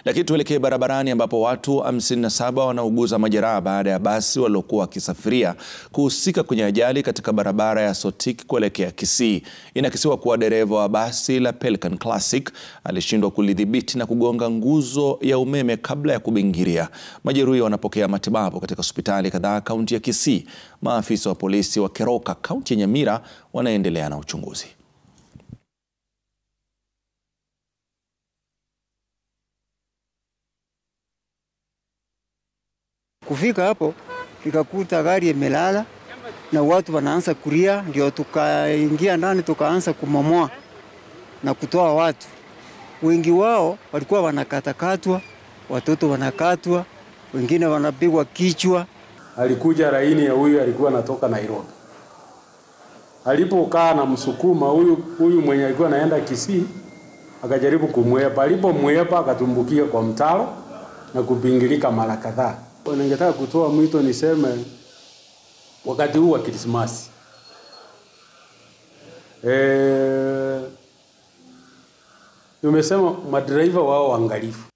Lakini tuelekee barabarani ambapo watu 57 wanauguza majeraha baada ya basi walilokuwa wakisafiria kuhusika kwenye ajali katika barabara ya Sotik kuelekea Kisii. Inakisiwa kuwa dereva wa basi la Pelican Classic alishindwa kulidhibiti na kugonga nguzo ya umeme kabla ya kubingiria. Majeruhi wanapokea matibabu katika hospitali kadhaa kaunti ya Kisii. Maafisa wa polisi wa Keroka kaunti ya Nyamira wanaendelea na uchunguzi. Kufika hapo nikakuta gari imelala na watu wanaanza kulia, ndio tukaingia ndani tukaanza kumomoa na kutoa watu. Wengi wao walikuwa wanakatakatwa, watoto wanakatwa, wengine wanapigwa kichwa. Alikuja laini ya huyu alikuwa anatoka Nairobi. Alipokaa na msukuma huyu mwenye alikuwa anaenda Kisii akajaribu kumwepa. Alipomwepa akatumbukia kwa mtaro na kupingilika mara kadhaa. Ningetaka kutoa mwito niseme wakati huu wa Krismasi nimesema madriver wao waangalifu.